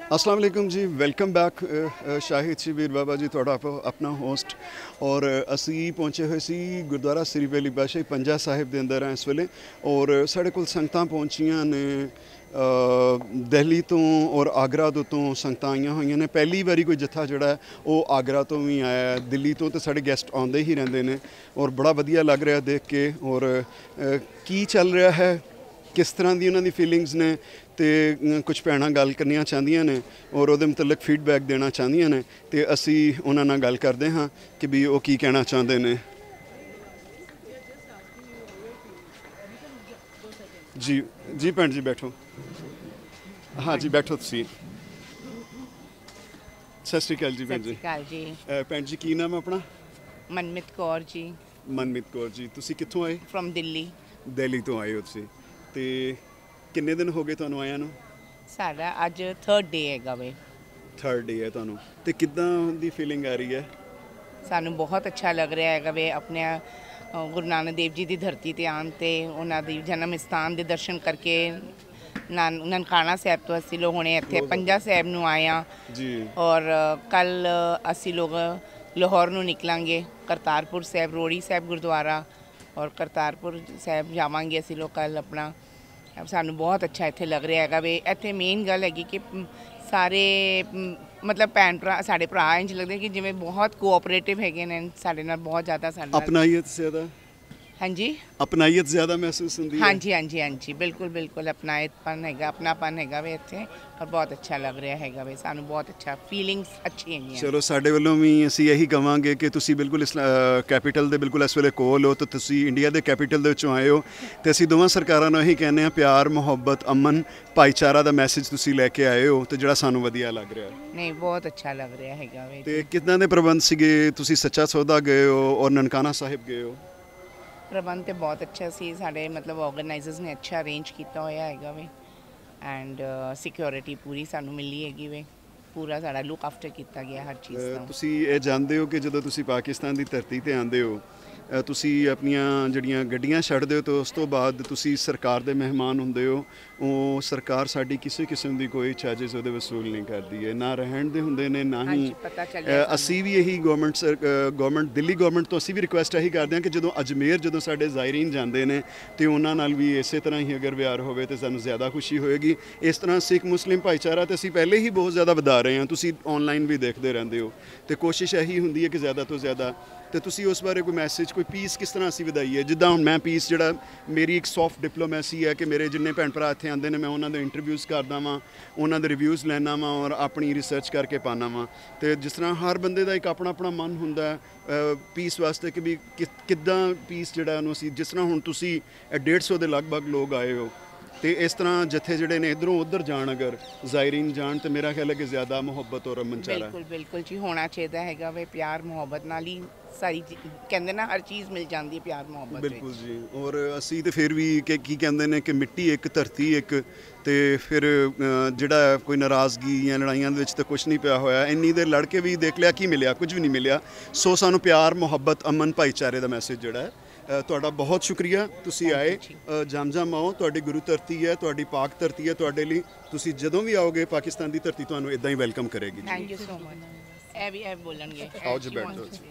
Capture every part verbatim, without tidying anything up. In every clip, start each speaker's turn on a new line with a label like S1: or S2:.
S1: अस्सलाम वालेकुम जी वेलकम बैक शाहिद शबीर बाबा जी थोड़ा अपना होस्ट और असी पहुँचे हुए सी गुरुद्वारा श्री बेली बादशाही पंजा साहिब के अंदर हैं इस वेले और साढ़े कोल संगतां पहुँचियां ने दिल्ली तो और आगरा तो तो संगतां आईयां होईयां ने पहली बारी कोई जत्था जिहड़ा है वो आगरा तो भी आया दिल्ली तो तो साढ़े गेस्ट आउंदे ही रहिंदे ने और बड़ा वधिया लग रहा देख के और की चल रहा है किस तरह की उन्होंने फीलिंग्स ने तो कुछ भैन गल करनी चाहदियां ने और वो मतलब फीडबैक देना चाहदियां ने तो असी उन्होंने गल करते हाँ कि भी वो की कहना चाहते हैं। जी जी भैन जी बैठो। हाँ जी बैठो तुसी। सत श्री अकाल जी भैन जी।
S2: जी
S1: भैन जी की नाम है अपना?
S2: मनमित कौर जी।
S1: मनमित कौर जी तुसी कित्थों आए?
S2: फ्रॉम दिल्ली।
S1: दिल्ली तो आए हो तुसी ते किन्ने दिन हो गए तुहानू आया नू?
S2: साडा अज थर्ड डे हैगा वे।
S1: थर्ड डे है तुहानू ते किद्दां दी फीलिंग आ रही है?
S2: सानू बहुत अच्छा लग रहा हैगा वे अपने गुरु नानक देव जी की धरती ते आन ते उन्हां दी जन्म स्थान दे दर्शन करके नान ननकाना साहब तो असी लोग हुणे इत्थे पंजा साहब नू आए हाँ
S1: जी
S2: और कल असी लोग लाहौर नू निकलांगे करतारपुर साहब रोड़ी साहब गुरुद्वारा और करतारपुर साहब जावांगे असी लोग कल अपना सानू बहुत अच्छा इत्थे लग रहा है वे। इत्थे मेन गल हैगी कि सारे मतलब भैन भरा साढ़े भरा इंज लगदे कि जिवें बहुत कोऑपरेटिव हैगे ने साढ़े नाल बहुत ज़्यादा साढ़े
S1: अपनाइयत ज़्यादा।
S2: हाँ जी
S1: अपनाइयत ज़्यादा महसूस होंदी है।
S2: हाँ जी हाँ जी हाँ जी बिल्कुल बिल्कुल अपनायतपन हैगा अपनापन हैगा वे इत्थे और बहुत अच्छा लग रहा हैगा वे सानू बहुत अच्छा फीलिंग्स अच्छी हैगियां।
S1: चलो साडे वल्लों भी असीं यही कवांगे कि तुसीं बिल्कुल इस कैपीटल दे बिल्कुल इस वेले कोल हो तो तुसीं इंडिया दे कैपीटल दे विचों आए हो ते असीं दोवां सरकारां नूं यही कहने प्यार मुहब्बत अमन भाईचारा दा मैसेज तुसीं लैके आए हो तो जिहड़ा सानू वधिया लग रहा है।
S2: नहीं बहुत अच्छा लग रहा हैगा वे।
S1: ते किदां दे प्रबंध सीगे? तुसीं सच्चा सौदा गए हो और ननकाना साहिब गए हो?
S2: प्रबंध तो बहुत अच्छा सी साढ़े मतलब ऑर्गेनाइजर्स ने अच्छा अरेंज किया होया हैगा वे एंड सिक्योरिटी पूरी सानू मिली हैगी वे पूरा साड़ा लुक आफ्टर किया गया हर चीज़ का।
S1: तुसीं ये जानते हो कि जो तुसीं पाकिस्तान की धरती ते आंदे हो तुसीं अपनियां जड़ियां गड्डियां छड्डदे हो तो उस तो बाद तुसीं सरकार दे मेहमान हुंदे हो ਉਹ ਸਰਕਾਰ ਸਾਡੀ ਕਿਸੇ ਕਿਸਮ ਦੀ ਕੋਈ ਚਾਰजेस ਉਹਦੇ ਵਸੂਲ ਨਹੀਂ ਕਰਦੀ ਹੈ ਨਾ ਰਹਿਣ ਦੇ ਹੁੰਦੇ ਨੇ ਨਾ ਹੀ ਅਸੀਂ ਵੀ ਇਹੀ ਗਵਰਨਮੈਂਟ ਗਵਰਨਮੈਂਟ ਦਿੱਲੀ ਗਵਰਨਮੈਂਟ ਤੋਂ ਅਸੀਂ ਵੀ ਰਿਕੁਐਸਟ ਇਹੀ ਕਰਦੇ ਹਾਂ ਕਿ ਜਦੋਂ ਅਜਮੇਰ ਜਦੋਂ ਸਾਡੇ ਜ਼ਾਇਰੀਨ ਜਾਂਦੇ ਨੇ ਤੇ ਉਹਨਾਂ ਨਾਲ ਵੀ ਇਸੇ ਤਰ੍ਹਾਂ ਹੀ ਅਗਰ ਵਿਹਾਰ ਹੋਵੇ ਤੇ ਸਾਨੂੰ ਜ਼ਿਆਦਾ ਖੁਸ਼ੀ ਹੋਏਗੀ। ਇਸ ਤਰ੍ਹਾਂ ਸਿੱਖ ਮੁਸਲਿਮ ਭਾਈਚਾਰਾ ਤੇ ਅਸੀਂ ਪਹਿਲੇ ਹੀ ਬਹੁਤ ਜ਼ਿਆਦਾ ਵਧਾ ਰਹੇ ਹਾਂ ਤੁਸੀਂ ਆਨਲਾਈਨ ਵੀ ਦੇਖਦੇ ਰਹਿੰਦੇ ਹੋ ਤੇ ਕੋਸ਼ਿਸ਼ ਇਹੀ ਹੁੰਦੀ ਹੈ ਕਿ ਜ਼ਿਆਦਾ ਤੋਂ ਜ਼ਿਆਦਾ तो तुसी उस बारे कोई मैसेज कोई पीस किस तरह असी वधाई है जिदा हुण मैं पीस जिहड़ा मेरी एक सॉफ्ट डिप्लोमैसी है कि मेरे जिन्ने भैन भरा इत्थे आंदे ने मैं उन्होंने इंटरव्यूज़ करदा वां उन्होंने दे रिव्यूज़ लैना वां और अपनी रिसर्च करके पाना वां तो जिस तरह हर बंदे का एक अपना अपना मन हुंदा पीस वास्ते कि भी किद्दां पीस जिहड़ा उहनूं असीं जिस तरह हुण तुसी डेढ़ सौ के लगभग लोग आए हो तो इस तरह जत्थे जिहड़े ने इधरों उधर जान अगर ज़ायरीन जान तो मेरा ख्याल है कि ज़्यादा मुहब्बत और अमन चारा
S2: बिल्कुल बिल्कुल जी होना चाहिए हैगा वे प्यार मुहब्बत नाल ही सारी कहते ना हर चीज़ मिल जाती है प्यार मुहब्बत
S1: बिल्कुल जी। और असी तो फिर भी कि की कहते हैं कि मिट्टी एक धरती एक तो फिर जिहड़ा कोई नाराज़गी या लड़ाइयां दे विच तो कुछ नहीं पिया होया इन्नी देर लड़ के भी देख लिया की मिलिया कुछ भी नहीं मिलिया सो सानू प्यार मुहब्बत अमन भाईचारे का मैसेज जिहड़ा है ਤੁਹਾਡਾ ਬਹੁਤ ਸ਼ੁਕਰੀਆ ਤੁਸੀਂ ਆਏ ਜਮ ਜਮ ਆਓ ਤੁਹਾਡੀ ਗੁਰੂ ਧਰਤੀ ਹੈ ਤੁਹਾਡੀ ਪਾਕ ਧਰਤੀ ਹੈ ਤੁਹਾਡੇ ਲਈ ਤੁਸੀਂ ਜਦੋਂ ਵੀ ਆਓਗੇ ਪਾਕਿਸਤਾਨ ਦੀ ਧਰਤੀ ਤੁਹਾਨੂੰ ਇਦਾਂ ਹੀ ਵੈਲਕਮ ਕਰੇਗੀ।
S2: Thank you so much. ਇਹ ਵੀ ਇਹ ਬੋਲਣਗੇ
S1: ਆਓ ਜੀ ਬੈਠੋ ਜੀ।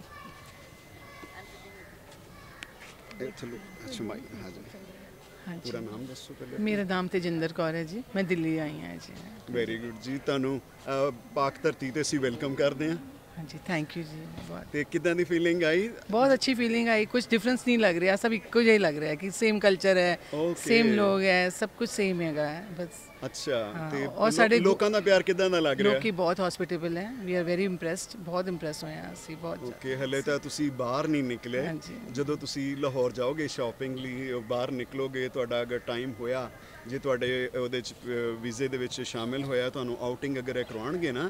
S1: ਇਹ ਚਲੋ ਅੱਛਾ ਮਾਈ ਹਾਂ ਜੀ
S3: हाँ
S1: पूरा नाम दसो पहले।
S3: मेरा नाम तेजिंदर कौर है जी मैं दिल्ली आई हाँ जी।
S1: वेरी गुड जी ਤੁਹਾਨੂੰ ਪਾਕ ਧਰਤੀ ਤੇ ਅਸੀਂ ਵੈਲਕਮ ਕਰਦੇ ਹਾਂ।
S3: हाँ जी थैंक यू जी बहुत।
S1: ਤੇ ਕਿਦਾਂ ਦੀ ਫੀਲਿੰਗ ਆਈ?
S3: बहुत अच्छी फीलिंग आई कुछ डिफरेंस नहीं लग रहा सब इको ही लग रहा है कि सेम कल्चर है
S1: Okay.
S3: सेम लोग है सब कुछ सेम है बस।
S1: ਅੱਛਾ
S3: हाँ,
S1: ਤੇ
S3: और साढ़े
S1: ਲੋਕਾਂ ਦਾ ਪਿਆਰ ਕਿਦਾਂ ਦਾ ਲੱਗ ਰਿਹਾ?
S3: लोग बहुत हॉस्पिटेबल हैं वी आर वेरी इंप्रेस्ड बहुत इंप्रेस हुए हैं ਅਸੀਂ बहुत।
S1: ਓਕੇ ਹਲੇ ਤਾਂ ਤੁਸੀਂ ਬਾਹਰ ਨਹੀਂ ਨਿਕਲੇ
S3: ਹਾਂਜੀ।
S1: ਜਦੋਂ ਤੁਸੀਂ ਲਾਹੌਰ ਜਾਓਗੇ ਸ਼ਾਪਿੰਗ ਲਈ ਬਾਹਰ ਨਿਕਲੋਗੇ ਤੁਹਾਡਾ ਅਗਰ ਟਾਈਮ ਹੋਇਆ ਜੇ ਤੁਹਾਡੇ ਉਹਦੇ ਚ ਵੀਜ਼ੇ ਦੇ ਵਿੱਚ ਸ਼ਾਮਿਲ ਹੋਇਆ ਤੁਹਾਨੂੰ ਆਊਟਿੰਗ ਅਗਰ ਇਹ ਕਰਵਾਉਣਗੇ ਨਾ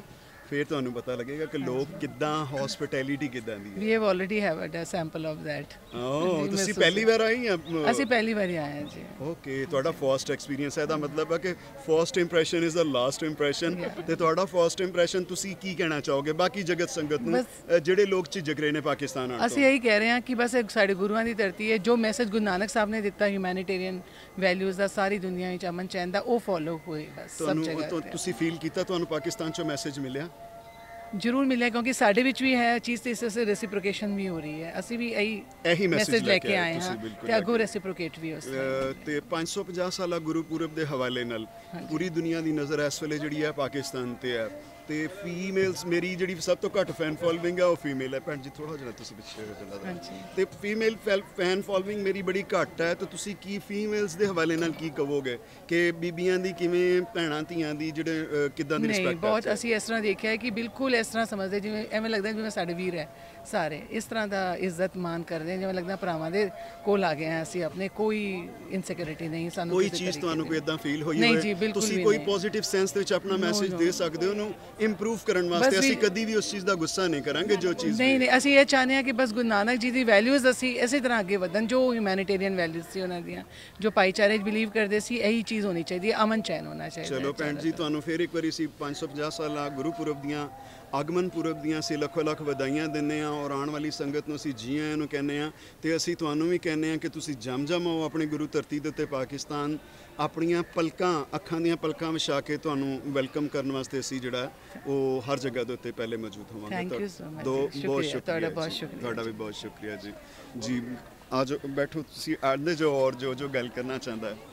S1: ਫਿਰ ਤੁਹਾਨੂੰ ਪਤਾ ਲੱਗੇਗਾ ਕਿ ਲੋਕ ਕਿੱਦਾਂ ਹੌਸਪਿਟੈਲਿਟੀ ਕਿੱਦਾਂ ਦੀ ਹੈ।
S3: We have already have a sample of that.
S1: ਓ ਤੁਸੀਂ ਪਹਿਲੀ ਵਾਰ ਆਏ ਜਾਂ
S3: ਅਸੀਂ ਪਹਿਲੀ ਵਾਰੀ ਆਏ ਹਾਂ ਜੀ।
S1: ਓਕੇ, ਤੁਹਾਡਾ ਫਰਸਟ ਐਕਸਪੀਰੀਅੰਸ ਹੈ, ਇਹਦਾ ਮਤਲਬ ਹੈ ਕਿ first impression is the last impression. ਤੇ ਤੁਹਾਡਾ ਫਰਸਟ ਇੰਪ੍ਰੈਸ਼ਨ ਤੁਸੀਂ ਕੀ ਕਹਿਣਾ ਚਾਹੋਗੇ ਬਾਕੀ ਜਗਤ ਸੰਗਤ ਨੂੰ, ਅ, ਜਿਹੜੇ ਲੋਕ ਝਿਜਕ ਰਹੇ ਨੇ ਪਾਕਿਸਤਾਨ ਆਉਣ ਤੋਂ?
S3: ਅਸੀਂ ਇਹੀ ਕਹਿ ਰਹੇ ਹਾਂ ਕਿ ਬਸ ਇੱਕ ਸਾਡੇ ਗੁਰੂਆਂ ਦੀ ਧਰਤੀ ਹੈ, ਜੋ ਮੈਸੇਜ ਗੁਰੂ ਨਾਨਕ ਸਾਹਿਬ ਨੇ ਦਿੱਤਾ ਹਿਊਮੈਨਿਟੇਰੀਅਨ ਵੈਲਿਊਜ਼ ਦਾ, ਸਾਰੀ ਦੁਨੀਆ ਵਿੱਚ ਅਮਨ ਚੈਨ ਦਾ, ਉਹ ਫੋਲੋ ਹੋਏ ਬਸ ਸਭ
S1: ਤੁਹਾਨੂੰ
S3: ਜਗ੍ਹਾ
S1: ਤੁ-
S3: ਤੇ।
S1: ਤੁਸੀਂ ਫੀਲ ਕੀਤਾ ਤੁਹਾਨੂੰ ਪਾਕਿਸਤਾਨ ਚੋਂ ਮੈਸੇਜ ਮਿਲਿਆ?
S3: ਜ਼ਰੂਰ ਮਿਲਿਆ, ਕਿਉਂਕਿ ਸਾਡੇ ਵਿੱਚ ਵੀ ਹੈ ਚੀਜ਼, ਤੇ ਇਸ ਸੇ ਰੈਸਿਪ੍ਰੋਕੇਸ਼ਨ ਵੀ ਹੋ ਰਹੀ ਹੈ। ਅਸੀਂ ਵੀ ਇਹੀ
S1: ਇਹੀ message
S3: ਮੈਸੇਜ
S1: ਲੈ
S3: ਲੈ
S1: ਕੇ
S3: ਕੇ
S1: ਆਏ
S3: ਆਏ
S1: ਤੁਸੀਂ,
S3: ਹਾਂ
S1: ਬਿਲਕੁਲ
S3: ਤੇ ਅੱਗੋਂ
S1: ਲੈ ਕੇ।
S3: ਰੈਸਿਪ੍ਰੋਕੇਟ ਵੀ ਉਸ
S1: ਅ, ਤੇ ਪੰਜ ਸੌ ਪੰਜਾਹ ਸਾਲਾ ਗੁਰਪੁਰਬ ਦੇ ਹਵਾਲੇ ਨਾਲ ਪੂਰੀ ਦੁਨੀਆ ਦੀ ਨਜ਼ਰ ਇਸ ਵੇਲੇ ਜਿਹੜੀ ਹੈ ਪਾਕਿਸਤਾਨ ਤੇ ਹੈ, ਤੇ ਫੀਮੇਲਸ ਮੇਰੀ ਜਿਹੜੀ ਸਭ ਤੋਂ ਘੱਟ ਫੈਨ ਫੋਲੋਇੰਗ ਹੈ ਉਹ ਫੀਮੇਲ ਹੈ। ਭੈਣ ਜੀ ਥੋੜਾ ਜਿਹਾ ਤੁਸੀਂ ਪਿੱਛੇ ਹੋ ਜਾਣਾ।
S3: ਹਾਂਜੀ।
S1: ਤੇ ਫੀਮੇਲ ਫੈਨ ਫੋਲੋਇੰਗ ਮੇਰੀ ਬੜੀ ਘੱਟ ਹੈ, ਤੇ ਤੁਸੀਂ ਕੀ ਫੀਮੇਲਸ ਦੇ ਹਵਾਲੇ ਨਾਲ ਕੀ ਕਹੋਗੇ ਕਿ ਬੀਬੀਆਂ ਦੀ ਕਿਵੇਂ, ਭੈਣਾਂ ਧੀਆਂ ਦੀ ਜਿਹੜੇ ਅ, ਕਿੱਦਾਂ ਦੀ
S3: ਨਹੀਂ,
S1: ਰਿਸਪੈਕਟ
S3: ਬਹੁਤ ਅਸੀਂ ਇਸ ਤਰ੍ਹਾਂ ਦੇਖਿਆ ਹੈ ਕਿ ਬਿਲਕੁਲ ਇਸ ਤਰ੍ਹਾਂ ਸਮਝਦੇ, ਜਿਵੇਂ ਐਵੇਂ ਲੱਗਦਾ ਜਿਵੇਂ ਸਾਡੇ ਵੀਰ ਹੈ ਸਾਰੇ, ਇਸ ਤਰ੍ਹਾਂ ਦਾ ਇੱਜ਼ਤ ਮਾਨ ਕਰਦੇ ਹਾਂ, ਜਿਵੇਂ ਲੱਗਦਾ ਭਰਾਵਾਂ ਦੇ ਕੋਲ ਆ ਗਏ ਹਾਂ ਅਸੀਂ ਆਪਣੇ। ਕੋਈ ਇਨਸਿਕਿਉਰਿਟੀ ਨਹੀਂ ਸਾਨੂੰ
S1: ਕੋਈ
S3: ਕਿਸੇ
S1: ਚੀਜ਼
S3: ਤਰੀਕੇ
S1: ਤੁਹਾਨੂੰ
S3: ਦੀ।
S1: ਕੋਈ ਇਦਾਂ ਫੀਲ ਹੋਈ
S3: ਨਹੀਂ
S1: ਹੋਵੇ
S3: ਜੀ, ਬਿਲਕੁਲ
S1: ਤੁਸੀਂ
S3: ਵੀ
S1: ਕੋਈ
S3: ਨਹੀਂ।
S1: ਪੋਜ਼ਿਟਿਵ ਸੈਂਸ ਦੇ ਵਿੱਚ ਆਪਣਾ ਮੈਸੇਜ
S3: no,
S1: ਦੇ
S3: no,
S1: ਸਕਦੇ ਹੋ ਉਹਨੂੰ ਇੰਪਰੂਵ ਕਰਨ
S3: ਬਸ
S1: ਵਾਸਤੇ? ਅਸੀਂ
S3: ਵੀ-
S1: ਕਦੀ ਵੀ ਉਸ ਚੀਜ਼ ਦਾ ਗੁੱਸਾ ਨਹੀਂ ਕਰਾਂਗੇ ਜੋ ਚੀਜ਼
S3: ਨਹੀਂ
S1: ਵੀ-
S3: ਨਹੀਂ, ਅਸੀਂ ਇਹ ਚਾਹੁੰਦੇ ਹਾਂ ਕਿ ਬਸ ਗੁਰੂ ਨਾਨਕ ਜੀ ਦੀ ਵੈਲਿਊਜ਼ ਅਸੀਂ ਇਸੇ ਤਰ੍ਹਾਂ ਅੱਗੇ ਵਧਣ, ਜੋ ਹਿਊਮੈਨਿਟੇਰੀਅਨ ਵੈਲਿਊਜ਼ ਸੀ ਉਹਨਾਂ ਦੀਆਂ, ਜੋ ਭਾਈਚਾਰੇ 'ਚ ਬਿਲੀਵ ਕਰਦੇ ਸੀ, ਇਹੀ ਚੀਜ਼ ਹੋਣੀ ਚਾਹੀਦੀ ਹੈ, ਅਮਨ ਚੈਨ ਹੋਣਾ ਚਾਹੀਦਾ।
S1: ਚਲੋ ਭੈਣ ਜੀ, ਤੁਹਾਨੂੰ ਫਿਰ ਇੱਕ ਵਾਰੀ ਸੀ ਪੰਜ ਸੌ ਪੰਜਾਹ ਸਾਲਾ ਗੁਰਪੁਰਬ ਦੀਆਂ, ਆਗਮਨ ਪੁਰਬ ਦੀਆਂ ਅਸੀਂ ਲੱਖੋ ਲੱਖ ਵਧਾਈਆਂ ਦਿੰਦੇ ਹਾਂ, ਔਰ ਆਉਣ ਵਾਲੀ ਸੰਗਤ ਨੂੰ ਅਸੀਂ ਜੀ ਆਇਆਂ ਨੂੰ ਕਹਿੰਦੇ ਹਾਂ, ਤੇ ਅਸੀਂ ਤੁਹਾਨੂੰ ਵੀ ਕਹਿੰਦੇ ਹਾਂ ਕਿ ਤੁਸੀਂ ਜਮ ਜਮ ਆਓ ਆਪਣੀ ਗੁਰੂ ਧਰਤੀ ਦੇ ਉੱਤੇ ਪਾਕਿਸਤਾਨ। ਆਪਣੀਆਂ ਪਲਕਾਂ, ਅੱਖਾਂ ਦੀਆਂ ਪਲਕਾਂ ਵਿਛਾ ਕੇ ਤੁਹਾਨੂੰ ਵੈਲਕਮ ਕਰਨ ਵਾਸਤੇ ਅਸੀਂ ਜਿਹੜਾ ਉਹ ਹਰ ਜਗ੍ਹਾ ਦੇ ਉੱਤੇ ਪਹਿਲੇ ਮੌਜੂਦ ਹੋਵਾਂਗੇ।
S3: Thank you so much
S1: ਦੋ
S3: ਜੀ,
S1: ਬਹੁਤ
S3: ਸ਼ੁਕਰੀਆ,
S1: ਸ਼ੁਕਰੀਆ
S3: ਤੁਹਾਡਾ
S1: ਜੀ,
S3: ਬਹੁਤ ਸ਼ੁਕਰੀਆ
S1: ਤੁਹਾਡਾ
S3: ਜੀ।
S1: ਵੀ ਬਹੁਤ ਸ਼ੁਕਰੀਆ ਜੀ। ਜੀ ਆਜੋ ਬੈਠੋ, ਤੁਸੀਂ ਆਂਦੇ ਜੋ ਔਰ ਜੋ ਜੋ ਗੱਲ ਕਰਨਾ ਚਾਹੁੰਦਾ ਹੈ।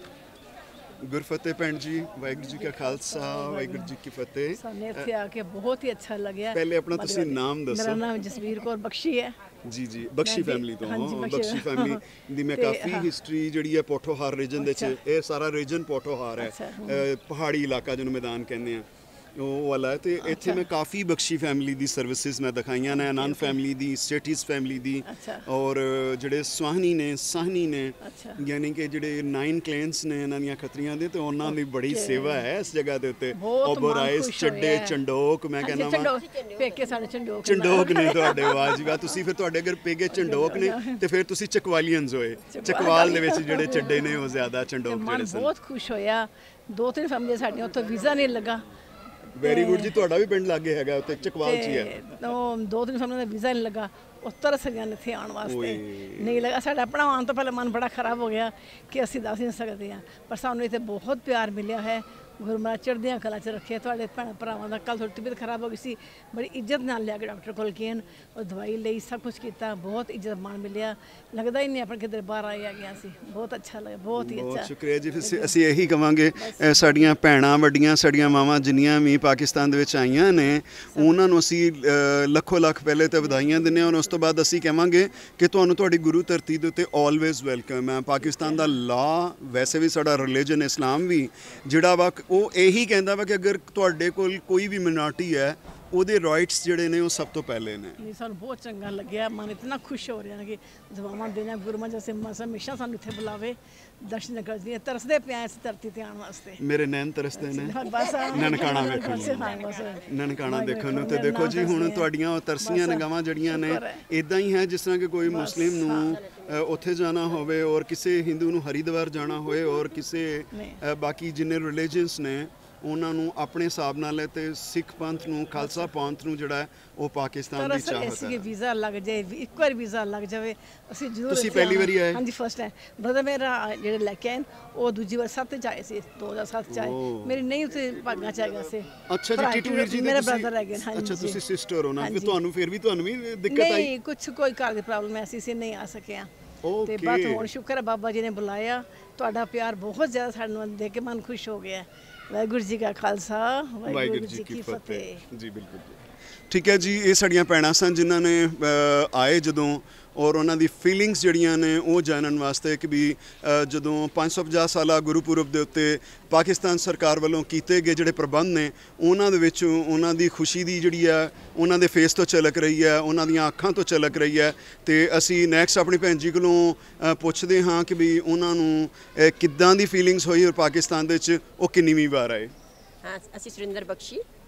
S1: ਗੁਰਫਤਿਹ ਭੈਣ ਜੀ, ਵਾਹਿਗੁਰੂ ਜੀ ਕਾ ਖਾਲਸਾ, ਵਾਹਿਗੁਰੂ ਜੀ ਕੀ ਫਤਿਹ।
S4: ਸਾਨੂੰ ਇੱਥੇ ਆ ਕੇ ਬਹੁਤ ਹੀ ਅੱਛਾ ਲੱਗਿਆ।
S1: ਪਹਿਲੇ ਆਪਣਾ ਤੁਸੀਂ ਨਾਮ ਦੱਸੋ।
S4: ਮੇਰਾ ਨਾਮ ਜਸਵੀਰ ਕੌਰ ਬਖਸ਼ੀ ਹੈ।
S1: ਜੀ ਜੀ, ਬਖਸ਼ੀ
S4: ਮੈਂ ਵੀ-
S1: ਫੈਮਿਲੀ ਤੋਂ
S4: ਹਾਂਜੀ,
S1: ਹਾਂ।
S4: ਬਖਸ਼ੀ
S1: ਬਖਸ਼ੀ ਫੈਮਿਲੀ ਦੀ ਮੈਂ
S4: ਤੇ
S1: ਕਾਫੀ
S4: ਹਾਂ।
S1: ਹਿਸਟਰੀ ਜਿਹੜੀ ਹੈ ਪੋਠੋਹਾਰ ਰੀਜਨ ਦੇ ਚ, ਇਹ ਸਾਰਾ ਰੀਜਨ ਪੋਠੋਹਾਰ ਹੈ,
S4: ਅੱਛਾ, ਹਮ।
S1: ਅ, ਪਹਾੜੀ ਇਲਾਕਾ ਜਿਹਨੂੰ ਮੈਦਾਨ ਕਹਿੰਦੇ ਆ, ਉਹ ਵਾਲਾ ਹੈ। ਤੇ ਇੱਥੇ ਮੈਂ ਕਾਫੀ ਬਖਸ਼ੀ ਫੈਮਿਲੀ ਦੀ ਸਰਵਿਸਿਜ਼ ਮੈਂ ਦਿਖਾਈਆਂ ਨੇ, ਆਨੰਦ ਫੈਮਿਲੀ ਦੀ, ਸਟੇਟਿਸ ਫੈਮਿਲੀ ਦੀ,
S4: ਅੱਛਾ।
S1: ਔਰ ਜਿਹੜੇ ਸੁਹਾਨੀ ਨੇ, ਸਾਹਨੀ ਨੇ,
S4: ਅੱਛਾ।
S1: ਯਾਨੀ ਕਿ ਜਿਹੜੇ ਨਾਈਨ ਕਲੇਨਸ ਨੇ ਇਹਨਾਂ ਦੀਆਂ ਖੱਤਰੀਆਂ ਦੇ, ਤੇ ਉਹਨਾਂ ਦੀ ਬੜੀ ਸੇਵਾ ਹੈ ਇਸ ਜਗ੍ਹਾ ਦੇ ਉੱਤੇ।
S4: ਬਹੁਤ ਮਨ
S1: ਓਬਰਾਈਸ,
S4: ਖੁਸ਼
S1: ਚੱਡੇ,
S4: ਹੋਇਆ।
S1: ਚੰਡੋਕ, ਮੈਂ ਕਹਿੰਦਾ ਵਾਂ
S4: ਚੰਡੋਕ ਪੇਕੇ ਸਾਡੇ ਚੰਡੋਕ
S1: ਚੰਡੋਕ ਨੇ ਤੁਹਾਡੇ ਆਵਾਜ਼ ਵਾ। ਤੁਸੀਂ ਫਿਰ ਤੁਹਾਡੇ ਅਗਰ ਪੇਗੇ ਚੰਡੋਕ ਨੇ ਤੇ ਫਿਰ ਤੁਸੀਂ ਚਕਵਾਲੀਅਨਸ ਹੋਏ। ਚਕਵਾਲ ਦੇ ਵਿੱਚ ਜਿਹੜੇ ਚੱਡੇ ਨੇ ਉਹ ਜ਼ਿਆਦਾ ਚੰਡੋਕ
S4: ਮਨ
S1: ਜਿਹੜੇ ਸਨ।
S4: ਬਹੁਤ ਖੁਸ਼ ਹੋਇਆ। ਦੋ ਤਿੰਨ ਫੈਮਲੀਆਂ ਸਾਡੀਆਂ ਉੱਥੋਂ ਵੀਜ਼ਾ ਨਹੀਂ ਲੱਗਾ।
S1: ਵੈਰੀ ਗੁੱਡ ਜੀ, ਤੁਹਾਡਾ ਵੀ ਪਿੰਡ ਲਾਗੇ ਹੈਗਾ ਉੱਤੇ, ਚਕਵਾਲ ਚ ਹੀ ਹੈ।
S4: ਤੇ ਉਹ ਦੋ ਤਿੰਨ ਫੈਮਲੀਆਂ ਦਾ ਵੀਜ਼ਾ ਨਹੀਂ ਲੱਗਾ। ਉਹ ਤਰਸ ਗਏ ਨੇ ਇੱਥੇ ਆਉਣ ਵਾਸਤੇ,
S1: ਓਏ।
S4: ਨਹੀਂ ਲੱਗਾ। ਸਾਡਾ ਆਪਣਾ ਆਉਣ ਤੋਂ ਪਹਿਲਾਂ ਮਨ ਬੜਾ ਖਰਾਬ ਹੋ ਗਿਆ ਕਿ ਅਸੀਂ ਦੱਸ ਨਹੀਂ ਸਕਦੇ ਹਾਂ, ਪਰ ਸਾਨੂੰ ਇੱਥੇ ਬਹੁਤ ਪਿਆਰ ਮਿਲਿਆ ਹੈ। ਗੁਰੂ ਮਹਾਰਾਜ ਚੜ੍ਹਦੀਆਂ ਕਲਾ 'ਚ ਰੱਖੇ ਤੁਹਾਡੇ ਭੈਣ ਭਰਾਵਾਂ ਦਾ। ਕੱਲ੍ਹ ਥੋੜੀ ਤਬੀਅਤ ਖਰਾਬ ਹੋ ਗਈ ਸੀ, ਬੜੀ ਇੱਜ਼ਤ ਨਾਲ ਲਿਆ ਕੇ ਡਾਕਟਰ ਕੋਲ ਗਏ, ਉਹ ਦਵਾਈ ਲਈ, ਸਭ ਕੁਝ ਕੀਤਾ, ਬਹੁਤ ਇੱਜ਼ਤ ਮਾਣ ਮਿਲਿਆ। ਲੱਗਦਾ ਹੀ ਨਹੀਂ ਆਪਾਂ ਕਿਧਰ ਬਾਹਰ ਆਏ ਆ ਗਿਆ ਸੀ। ਬਹੁਤ ਅੱਛਾ ਲੱਗਾ, ਬਹੁਤ ਹੀ
S1: ਬਹੁਤ
S4: ਅੱਛਾ।
S1: ਸ਼ੁਕਰੀਆ ਜੀ। ਫਿਰ ਅਸੀਂ ਇਹੀ ਕਵਾਂਗੇ, ਅ, ਸਾਡੀਆਂ ਭੈਣਾਂ ਵੱਡੀਆਂ, ਸਾਡੀਆਂ ਮਾਵਾਂ ਜਿੰਨੀਆਂ ਵੀ ਪਾਕਿਸਤਾਨ ਦੇ ਵਿੱਚ ਆਈਆਂ ਨੇ, ਉਹਨਾਂ ਨੂੰ ਅਸੀਂ ਅ, ਲੱਖੋ ਲੱਖ ਪਹਿਲੇ ਤਾਂ ਵਧਾਈਆਂ ਦਿੰਦੇ ਹਾਂ, ਔਰ ਉਸ ਤੋਂ ਬਾਅਦ ਅਸੀਂ ਕਹਾਂਗੇ ਕਿ ਤੁਹਾਨੂੰ ਤੁਹਾਡੀ ਗੁਰੂ ਧਰਤੀ ਦੇ ਉੱਤੇ ਆਲਵੇਜ਼ ਵੈਲਕਮ ਹੈ। ਪਾਕਿਸਤਾਨ ਦਾ ਲਾ, ਵੈਸੇ ਵੀ ਸਾਡਾ ਰਿਲੀਜਨ ਇਸਲਾਮ ਵੀ ਜਿਹੜਾ ਵਾ, ਉਹ ਇਹੀ ਕਹਿੰਦਾ ਵਾ ਕਿ ਅਗਰ ਤੁਹਾਡੇ ਕੋਲ ਕੋਈ ਵੀ ਮਿਨੋਰਟੀ ਹੈ, ਉਹਦੇ ਰਾਈਟਸ ਜਿਹੜੇ ਨੇ ਉਹ ਸਭ ਤੋਂ ਪਹਿਲੇ ਨੇ।
S4: ਨਹੀਂ, ਸਾਨੂੰ ਬਹੁਤ ਚੰਗਾ ਲੱਗਿਆ। ਮਨ ਇਤਨਾ ਖੁਸ਼ ਹੋ ਰਿਹਾ ਕਿ ਦੁਆਵਾਂ ਦੇਣਾ ਗੁਰੂ ਮਹਾਰਾਜ ਸੇ ਮਸਾ ਹਮੇਸ਼ਾ ਸਾਨੂੰ ਇੱਥੇ ਬੁਲਾਵੇ, ਦਰਸ਼ਨ ਕਰਦੀ। ਤਰਸਦੇ ਪਿਆ ਇਸ ਧਰਤੀ ਤੇ ਆਉਣ ਵਾਸਤੇ।
S1: ਮੇਰੇ ਨੈਣ ਤਰਸਦੇ ਨੇ
S4: ਬਸ
S1: ਨਨਕਾਣਾ ਵੇਖਣ ਨੂੰ, ਨਨਕਾਣਾ ਦੇਖਣ ਨੂੰ। ਤੇ ਦੇਖੋ ਜੀ, ਹੁਣ ਤੁਹਾਡੀਆਂ ਉਹ ਤਰਸੀਆਂ ਨਿਗਾਹਾਂ ਜਿਹੜੀਆਂ ਨੇ, ਇਦਾਂ ਹੀ ਹੈ ਜਿਸ ਤਰ੍ਹਾਂ ਕਿ ਕੋਈ ਮੁਸਲਿਮ ਨੂੰ ਅ, ਉੱਥੇ ਜਾਣਾ ਹੋਵੇ, ਔਰ ਕਿਸੇ ਹਿੰਦੂ ਨੂੰ ਹਰੀਦਵਾਰ ਜਾਣਾ ਹੋਏ, ਔਰ ਕਿਸੇ ਅ, ਬਾਕੀ ਜਿੰਨੇ ਰਿਲੀਜਨਸ ਨੇ ਉਹਨਾਂ ਨੂੰ ਆਪਣੇ ਹਿਸਾਬ ਨਾਲ ਹੈ, ਤੇ ਸਿੱਖ ਪੰਥ ਨੂੰ, ਖਾਲਸਾ ਪੰਥ ਨੂੰ ਜਿਹੜਾ ਹੈ ਉਹ ਪਾਕਿਸਤਾਨ ਦੀ ਚਾਹਤ
S4: ਐਸੀ
S1: ਹੈ।
S4: ਕਿ ਵੀਜ਼ਾ ਲੱਗ ਜਾਏ, ਇੱਕ ਵਾਰ ਵੀਜ਼ਾ ਲੱਗ ਜਾਵੇ, ਅਸੀਂ ਜ਼ਰੂਰ।
S1: ਤੁਸੀਂ
S4: ਇੱਥੇ
S1: ਪਹਿਲੀ
S4: ਆਉਣਾ।
S1: ਵਾਰੀ ਆਏ?
S4: ਹਾਂਜੀ, ਫਸਟ ਟਾਈਮ। ਬ੍ਰਦਰ ਮੇਰਾ ਜਿਹੜੇ ਲੈ ਕੇ ਆਏ ਉਹ ਦੂਜੀ ਵਾਰ ਸੱਤ ਚ ਆਏ ਸੀ, ਦੋ ਹਜ਼ਾਰ ਸੱਤ ਚ ਆਏ। ਮੇਰੀ ਨਹੀਂ ਉੱਥੇ ਭਾਗਾਂ ਚ ਹੈਗਾ ਸੀ।
S1: ਅੱਛਾ ਜੀ,
S4: ਭਰਾ
S1: ਟੀਟੂ ਵੀਰ ਜੀ ਦੇ
S4: ਮੇਰੇ
S1: ਤੁਸੀਂ-
S4: ਬ੍ਰਦਰ ਹੈਗੇ। ਹਾਂਜੀ,
S1: ਅੱਛਾ, ਤੁਸੀਂ ਸਿਸਟਰ ਹੋ ਨਾ, ਫਿਰ
S4: ਹਾਂਜੀ।
S1: ਤੁਹਾਨੂੰ ਫਿਰ ਵੀ ਤੁਹਾਨੂੰ ਵੀ ਦਿੱਕਤ ਆਈ?
S4: ਨਹੀਂ, ਕੁਝ ਕੋਈ ਘਰ ਦੀ ਪ੍ਰੋਬਲਮ ਐਸੀ ਸੀ, ਨਹੀਂ ਆ ਸਕਿਆ। ਤੇ
S1: ਓਕੇ।
S4: ਬਾਤ ਹੁਣ ਸ਼ੁਕਰ ਹੈ ਬਾਬਾ ਜੀ ਨੇ ਬੁਲਾਇਆ। ਤੁਹਾਡਾ ਪਿਆਰ ਬਹੁਤ ਜ਼ਿਆਦਾ ਸਾਨੂੰ ਦੇਖ ਕੇ ਮਨ ਖੁਸ਼ ਹੋ ਗਿਆ। ਵਾਹਿਗੁਰੂ ਜੀ ਕਾ ਖਾਲਸਾ, ਵਾਹਿਗੁਰੂ ਜੀ ਕੀ ਫਤਿਹ।
S1: ਜੀ ਬਿਲਕੁਲ ਜੀ। ਠੀਕ ਹੈ ਜੀ, ਇਹ ਸਾਡੀਆਂ ਭੈਣਾਂ ਸਨ ਜਿਨ੍ਹਾਂ ਨੇ ਅ, ਆਏ ਜਦੋਂ, ਔਰ ਉਹਨਾਂ ਦੀ ਫੀਲਿੰਗਸ ਜਿਹੜੀਆਂ ਨੇ ਉਹ ਜਾਣਨ ਵਾਸਤੇ ਕਿ ਵੀ ਅ, ਜਦੋਂ ਪੰਜ ਸੌ ਪੰਜਾਹ ਸਾਲਾ ਗੁਰਪੁਰਬ ਦੇ ਉੱਤੇ ਪਾਕਿਸਤਾਨ ਸਰਕਾਰ ਵੱਲੋਂ ਕੀਤੇ ਗਏ ਜਿਹੜੇ ਪ੍ਰਬੰਧ ਨੇ, ਉਹਨਾਂ ਦੇ ਵਿੱਚ ਉਹਨਾਂ ਦੀ ਖੁਸ਼ੀ ਦੀ ਜਿਹੜੀ ਆ ਉਹਨਾਂ ਦੇ ਫੇਸ ਤੋਂ ਝਲਕ ਰਹੀ ਹੈ, ਉਹਨਾਂ ਦੀਆਂ ਅੱਖਾਂ ਤੋਂ ਝਲਕ ਰਹੀ ਹੈ। ਤੇ ਅਸੀਂ ਨੈਕਸਟ ਆਪਣੀ ਭੈਣ ਜੀ ਕੋਲੋਂ ਅ, ਪੁੱਛਦੇ ਹਾਂ ਕਿ ਵੀ ਉਹਨਾਂ ਨੂੰ ਅ, ਕਿੱਦਾਂ ਦੀ ਫੀਲਿੰਗਸ ਹੋਈ, ਔਰ ਪਾਕਿਸਤਾਨ ਦੇ ਵਿੱਚ ਉਹ ਕਿੰਨੀਵੀਂ ਵਾਰ ਆਏ।
S5: ਹਾਂ, ਅਸੀਂ ਸੁਰਿੰਦਰ ਬਖਸ਼ੀ।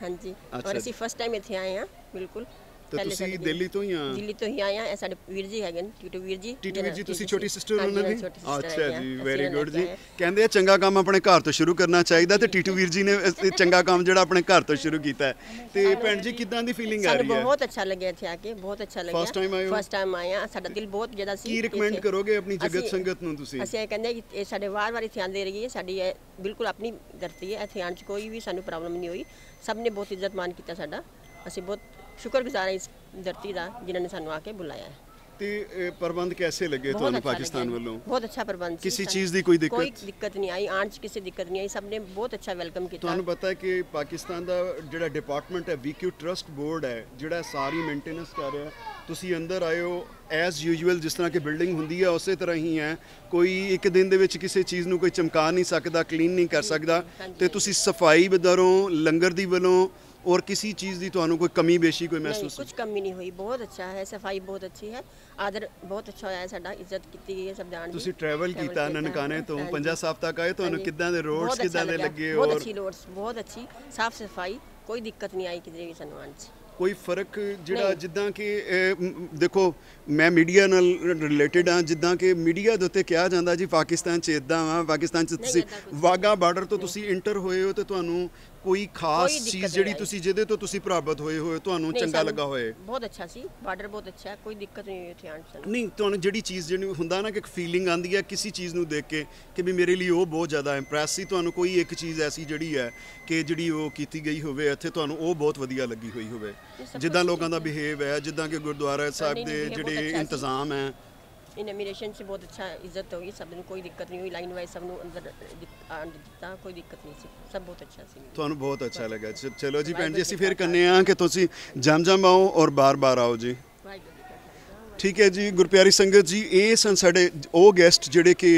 S5: हाँ जी
S1: अच्छा
S5: और
S1: जी।
S5: ਅਸੀਂ ਫਸਟ ਟਾਈਮ ਇੱਥੇ ਆਏ ਹਾਂ ਬਿਲਕੁਲ
S1: ਤੇ
S5: ਪਹਿਲੇ
S1: ਤੁਸੀਂ
S5: ਸਾਡੇ
S1: ਦਿੱਲੀ ਤੋਂ ਹੀ ਆ
S5: ਦਿੱਲੀ ਤੋਂ ਹੀ ਆਏ ਹਾਂ ਇਹ ਸਾਡੇ ਵੀਰ ਜੀ ਹੈਗੇ ਨੇ ਟੀਟੂ ਵੀਰ ਜੀ
S1: ਟੀਟੂ ਵੀਰ ਜੀ ਤੁਸੀਂ
S5: ਜਿਹੜਾ-
S1: ਛੋਟੀ ਸਿਸਟਰ
S5: ਹਾਂਜੀ,
S1: ਉਹਨਾਂ ਦੀ
S5: ਛੋਟੀ sister
S1: ਅੱਛਾ
S5: ਹੈਗੇ ਆ,
S1: ਜੀ
S5: ਅਸੀਂ
S1: ਵੈਰੀ
S5: ਉਹਨਾਂ
S1: ਗੁੱਡ
S5: ਲੈ
S1: ਜੀ
S5: ਕੇ ਆਏ।
S1: ਕਹਿੰਦੇ ਆ ਚੰਗਾ ਕੰਮ ਆਪਣੇ ਘਰ ਤੋਂ ਸ਼ੁਰੂ ਕਰਨਾ ਚਾਹੀਦਾ ਤੇ ਟੀਟੂ ਵੀਰ ਜੀ ਨੇ ਇਸ- ਇਹ ਚੰਗਾ ਕੰਮ ਜਿਹੜਾ ਆਪਣੇ ਘਰ ਤੋਂ ਸ਼ੁਰੂ ਕੀਤਾ ਹੈ ਤੇ ਭੈਣ ਜੀ ਕਿਦਾਂ ਦੀ ਫੀਲਿੰਗ ਆ
S5: ਸਾਨੂੰ
S1: ਰਹੀ ਹੈ
S5: ਬਹੁਤ ਅੱਛਾ ਲੱਗਿਆ ਇੱਥੇ ਆ ਕੇ ਬਹੁਤ ਅੱਛਾ ਲੱਗਿਆ
S1: First time ਆਏ ਹੋ?
S5: ਫਸਟ ਟਾਈਮ ਆਏ ਹਾਂ ਸਾਡਾ ਦਿਲ ਬਹੁਤ ਜ਼ਿਆਦਾ ਸੀ
S1: ਕੀ ਰਿਕਮੈਂਡ
S5: ਇੱਥੇ-
S1: ਕਰੋਗੇ ਆਪਣੀ ਜਗਤ
S5: ਅਸੀਂ-
S1: ਸੰਗਤ ਨੂੰ ਤੁਸੀਂ
S5: ਅਸੀਂ ਇਹ ਕਹਿੰਦੇ ਕਿ ਇਹ ਸਾਡੇ ਵਾਰ ਵਾਰ ਇੱਥੇ ਆਉਂਦੇ ਰਹੀਏ ਸਾਡੀ ਇਹ ਬਿਲਕੁਲ ਆਪਣੀ ਧਰਤੀ ਹੈ ਇੱਥੇ ਆਉਣ 'ਚ ਕੋਈ ਵੀ ਸਾਨੂੰ ਪ੍ਰੋਬਲਮ ਨਹੀਂ ਹੋਈ ਸਭ ਨੇ ਬਹੁਤ ਇੱਜ਼ਤ ਮਾਨ ਕੀਤਾ ਸਾਡਾ ਅਸੀਂ ਬਹੁਤ ਸ਼ੁਕਰਗੁਜ਼ਾਰ ਹਾਂ ਇਸ ਧਰਤੀ ਦਾ ਜਿਨ੍ਹਾਂ ਨੇ ਸਾਨੂੰ ਆ ਕੇ ਬੁਲਾਇਆ ਹੈ
S1: ਤੇ ਇਹ ਪ੍ਰਬੰਧ ਕੈਸੇ ਲੱਗੇ
S5: ਬਹੁਤ
S1: ਤੁਹਾਨੂੰ
S5: ਅੱਛਾ
S1: ਪਾਕਿਸਤਾਨ
S5: ਲੱਗਿਆ।
S1: ਵੱਲੋਂ
S5: ਬਹੁਤ ਅੱਛਾ ਪ੍ਰਬੰਧ ਸੀ
S1: ਕਿਸੇ
S5: ਸਾਨੂੰ।
S1: ਚੀਜ਼ ਦੀ ਕੋਈ ਦਿੱਕਤ?
S5: ਕੋਈ ਦਿੱਕਤ ਨਹੀਂ ਆਈ ਆਉਣ 'ਚ ਕਿਸੇ ਦਿੱਕਤ ਨਹੀਂ ਆਈ ਸਭ ਨੇ ਬਹੁਤ ਅੱਛਾ ਵੈਲਕਮ ਕੀਤਾ
S1: ਤੁਹਾਨੂੰ ਪਤਾ ਹੈ ਕਿ ਪਾਕਿਸਤਾਨ ਦਾ ਜਿਹੜਾ ਡਿਪਾਰਟਮੈਂਟ ਹੈ ਵੀਕਿਊ ਟਰਸਟ ਬੋਰਡ ਹੈ ਜਿਹੜਾ ਸਾਰੀ ਮੇਨਟੇਨੈਂਸ ਕਰ ਰਿਹਾ ਤੁਸੀਂ ਅੰਦਰ ਆਏ ਹੋ ਐਜ਼ ਯੂਜੂਅਲ ਜਿਸ ਤਰ੍ਹਾਂ ਕਿ ਬਿਲਡਿੰਗ ਹੁੰਦੀ ਹੈ ਉਸੇ ਤਰ੍ਹਾਂ ਹੀ ਹੈ ਕੋਈ ਇੱਕ ਦਿਨ ਦੇ ਵਿੱਚ ਕਿਸੇ ਚੀਜ਼ ਨੂੰ ਕੋਈ ਚਮਕਾ ਨਹੀਂ ਸਕਦਾ ਕਲੀਨ ਨਹੀਂ ਕਰ ਸਕਦਾ ਤੇ ਤੁਸੀਂ ਸਫਾਈ ਬਦਰੋਂ ਲੰਗਰ ਦੀ ਵੱਲੋਂ और किसी चीज़ की ਤੁਹਾਨੂੰ ਕੋਈ ਕਮੀ ਬੇਸ਼ੀ ਕੋਈ
S5: नहीं
S1: महसूस
S5: कुछ कमी नहीं हुई बहुत अच्छा है सफाई बहुत अच्छी है आदर बहुत अच्छा होया है साडा इज्जत की गई है सब जान
S1: ਤੁਸੀਂ ਟਰੈਵਲ ਕੀਤਾ ਨਨਕਾਣੇ ਤੋਂ ਪੰਜਾ ਸਾਹਿਬ ਤੱਕ ਆਏ ਤੁਹਾਨੂੰ ਕਿੱਦਾਂ ਦੇ ਰੋਡਸ ਕਿੱਦਾਂ ਦੇ ਲੱਗੇ
S5: बहुत
S1: ਔਰ
S5: अच्छी रोड्स बहुत अच्छी साफ सफाई कोई दिक्कत नहीं आई किधर भी ਸਾਨੂੰ ਆਉਣ 'ਚ
S1: ਕੋਈ ਫਰਕ ਜਿਹੜਾ
S5: ਨਹੀਂ।
S1: ਜਿੱਦਾਂ ਕਿ ਇਹ, ਮ, ਦੇਖੋ ਮੈਂ ਮੀਡੀਆ ਨਾਲ ਰਿਲੇਟਡ ਹਾਂ ਜਿੱਦਾਂ ਕਿ ਮੀਡੀਆ ਦੇ ਉੱਤੇ ਕਿਹਾ ਜਾਂਦਾ ਜੀ ਪਾਕਿਸਤਾਨ 'ਚ ਇਦਾਂ ਵਾ ਪਾਕਿਸਤਾਨ 'ਚ ਤੁਸੀਂ
S5: ਏਦਾਂ ਕੁਛ
S1: ਵਾਗਾ ਬਾਰਡਰ ਤੋਂ ਤੁਸੀਂ ਇੰਟਰ ਹੋਏ ਹੋ ਤੇ ਤੁਹਾਨੂੰ ਕੋਈ ਖਾਸ
S5: ਕੋਈ ਦਿੱਕਤ
S1: ਚੀਜ਼
S5: ਨਹੀਂ
S1: ਜਿਹੜੀ
S5: ਆਈ।
S1: ਤੁਸੀਂ ਜਿਹਦੇ ਤੋਂ ਤੁਸੀਂ ਪ੍ਰਭਾਵਿਤ ਹੋਏ ਹੋਏ ਤੁਹਾਨੂੰ
S5: ਨਹੀਂ,
S1: ਚੰਗਾ
S5: ਸਾਨੂੰ
S1: ਲੱਗਾ ਹੋਏ
S5: ਬਹੁਤ ਅੱਛਾ ਸੀ ਬਾਰਡਰ ਬਹੁਤ ਅੱਛਾ ਹੈ ਕੋਈ ਦਿੱਕਤ ਨਹੀਂ ਹੋਈ ਇੱਥੇ ਆਉਣ 'ਚ ਸਾਨੂੰ
S1: ਨਹੀਂ ਤੁਹਾਨੂੰ ਜਿਹੜੀ ਚੀਜ਼ ਜਿਹੜੀ ਹੁੰਦਾ ਨਾ ਕਿ ਇੱਕ ਫੀਲਿੰਗ ਆਂਦੀ ਹੈ ਕਿਸੇ ਚੀਜ਼ ਨੂੰ ਦੇਖ ਕੇ ਕਿ ਵੀ ਮੇਰੇ ਲਈ ਉਹ ਬਹੁਤ ਜ਼ਿਆਦਾ ਇੰਪ੍ਰੈਸ ਸੀ ਤੁਹਾਨੂੰ ਕੋਈ ਇੱਕ ਚੀਜ਼ ਐਸੀ ਜਿਹੜੀ ਹੈ ਕਿ ਜਿਹੜੀ ਉਹ ਕੀਤੀ ਗਈ ਹੋਵੇ ਇੱਥੇ ਤੁਹਾਨੂੰ ਉਹ ਬਹੁਤ ਵਧੀਆ ਲੱਗੀ ਹੋਈ ਹੋਵੇ
S5: ਸਭ
S1: ਜਿੱਦਾਂ
S5: ਕੁਛ
S1: ਲੋਕਾਂ ਦਾ ਬਿਹੇਵ ਹੈ ਜਿੱਦਾਂ ਕਿ ਗੁਰਦੁਆਰਾ ਸਾਹਿਬ
S5: ਨਹੀਂ,
S1: ਦੇ
S5: behave ਬਹੁਤ
S1: ਜਿਹੜੇ
S5: ਅੱਛਾ ਸੀ।
S1: ਇੰਤਜ਼ਾਮ ਹੈ
S5: इन इमिग्रेशन से बहुत अच्छा इज्जत होगी सब ਨੂੰ ਕੋਈ ਦਿੱਕਤ ਨਹੀਂ ਹੋਈ ਲਾਈਨ ਵਾਈਜ਼ ਸਭ ਨੂੰ ਅੰਦਰ ਆਉਣ ਦਿੱਤਾ ਕੋਈ ਦਿੱਕਤ ਨਹੀਂ ਸੀ ਸਭ ਬਹੁਤ ਅੱਛਾ ਸੀ
S1: ਤੁਹਾਨੂੰ ਬਹੁਤ ਅੱਛਾ ਲੱਗਾ ਚ- ਚਲੋ ਜੀ ਭੈਣ ਜੀ ਅਸੀਂ ਫਿਰ ਕਰਨੇ ਆ ਕਿ ਤੁਸੀਂ ਜਮ ਜਮ ਆਓ ਔਰ ਬਾਰ-ਬਾਰ ਆਓ ਜੀ
S5: ਵਾਹਿਗੁਰੂ ਜੀ ਕਾ ਖਾਲਸਾ
S1: ਠੀਕ ਹੈ ਜੀ ਗੁਰਪਿਆਰੀ ਸੰਗਤ ਜੀ ਇਹ ਸਨ ਸਾਡੇ ਉਹ ਗੈਸਟ ਜਿਹੜੇ ਕਿ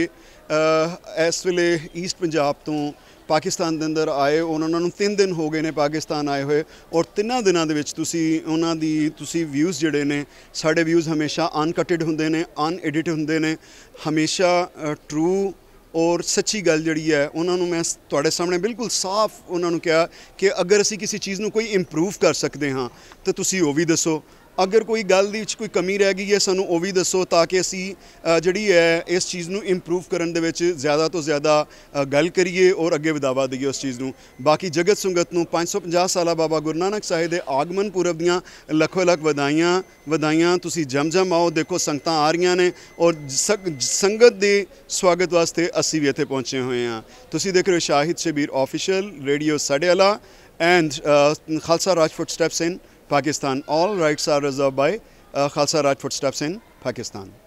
S1: ਅ, ਇਸ ਵੇਲੇ ਈਸਟ ਪੰਜਾਬ ਤੋਂ ਪਾਕਿਸਤਾਨ ਦੇ ਅੰਦਰ ਆਏ ਉਹਨਾਂ ਨੂੰ ਤਿੰਨ ਦਿਨ ਹੋ ਗਏ ਨੇ ਪਾਕਿਸਤਾਨ ਆਏ ਹੋਏ ਔਰ ਤਿੰਨਾਂ ਦਿਨਾਂ ਦੇ ਵਿੱਚ ਤੁਸੀਂ ਉਹਨਾਂ ਦੀ ਤੁਸੀਂ ਵਿਊਜ਼ ਜਿਹੜੇ ਨੇ ਸਾਡੇ ਵਿਊਜ਼ ਹਮੇਸ਼ਾ ਅਨਕਟਡ ਹੁੰਦੇ ਨੇ ਅਨਐਡਿਟ ਹੁੰਦੇ ਨੇ ਹਮੇਸ਼ਾ ਟਰੂ ਔਰ ਸੱਚੀ ਗੱਲ ਜਿਹੜੀ ਹੈ ਉਹਨਾਂ ਨੂੰ ਮੈਂ ਸ- ਤੁਹਾਡੇ ਸਾਹਮਣੇ ਬਿਲਕੁਲ ਸਾਫ਼ ਉਹਨਾਂ ਨੂੰ ਕਿਹਾ ਕਿ ਅਗਰ ਅਸੀਂ ਕਿਸੇ ਚੀਜ਼ ਨੂੰ ਕੋਈ ਇੰਪਰੂਵ ਕਰ ਸਕਦੇ ਹਾਂ ਤਾਂ ਤੁਸੀਂ ਉਹ ਵੀ ਦੱਸੋ ਅਗਰ ਕੋਈ ਗੱਲ ਦੇ ਵਿੱਚ ਕੋਈ ਕਮੀ ਰਹਿ ਗਈ ਹੈ ਸਾਨੂੰ ਉਹ ਵੀ ਦੱਸੋ ਤਾਂ ਕਿ ਅਸੀਂ ਅ, ਜਿਹੜੀ ਹੈ ਇਸ ਚੀਜ਼ ਨੂੰ ਇੰਪਰੂਵ ਕਰਨ ਦੇ ਵਿੱਚ ਜ਼ਿਆਦਾ ਤੋਂ ਜ਼ਿਆਦਾ ਅ, ਗੱਲ ਕਰੀਏ ਔਰ ਅੱਗੇ ਵਧਾਵਾ ਦਈਏ ਉਸ ਚੀਜ਼ ਨੂੰ ਬਾਕੀ ਜਗਤ ਸੰਗਤ ਨੂੰ ਪੰਜ ਸੌ ਪੰਜਾਹ ਸਾਲਾ ਬਾਬਾ ਗੁਰੂ ਨਾਨਕ ਸਾਹਿਬ ਦੇ ਆਗਮਨ ਪੁਰਬ ਦੀਆਂ ਲੱਖੋ ਲੱਖ ਵਧਾਈਆਂ ਵਧਾਈਆਂ ਤੁਸੀਂ ਜਮ ਜਮ ਆਓ ਦੇਖੋ ਸੰਗਤਾਂ ਆ ਰਹੀਆਂ ਨੇ ਔਰ ਸੰ- ਸੰਗਤ ਦੇ ਸਵਾਗਤ ਵਾਸਤੇ ਅਸੀਂ ਵੀ ਇੱਥੇ ਪਹੁੰਚੇ ਹੋਏ ਹਾਂ ਤੁਸੀਂ ਦੇਖ ਰਹੇ ਹੋ ਸ਼ਾਹਿਦ ਸ਼ਬੀਰ ਆਫੀਸ਼ੀਅਲ ਰੇਡੀਓ ਸਾਡੇ ਵਾਲਾ and Khalsa Raj footsteps in Pakistan. All rights are reserved by uh, Khalsa Raj Footsteps in Pakistan.